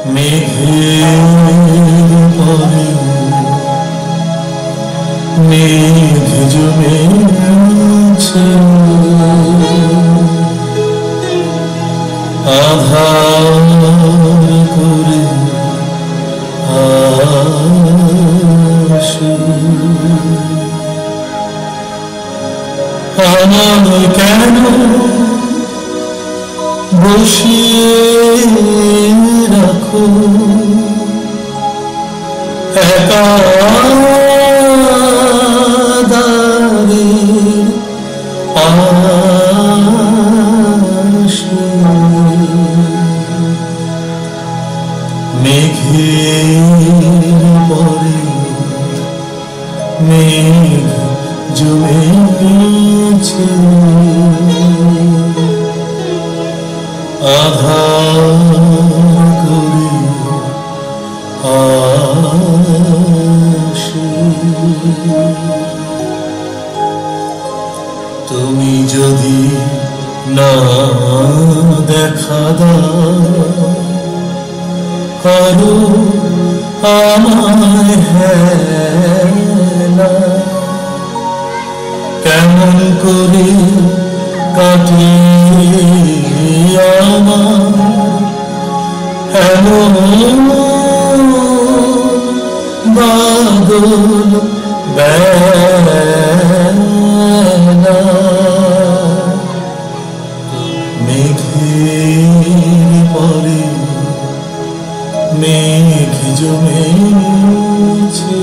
মেঘের পরে মেঘ জমেছে, আধার করে আসে। আমায় কেন বসিয়ে রাখো একা দাঁড়িয়ে আসে। মেঘের পরে মেঘ জমেছে, আধার করে আসে। তুমি যদি না দেখা দাও করো আমায় হেলা, কেমন করে কাটে আমার এমন বাদল বেলা। মেঘের পরে মেঘ জমেছে,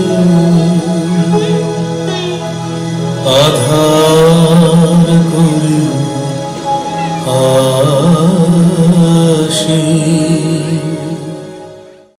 আধার করে আসে।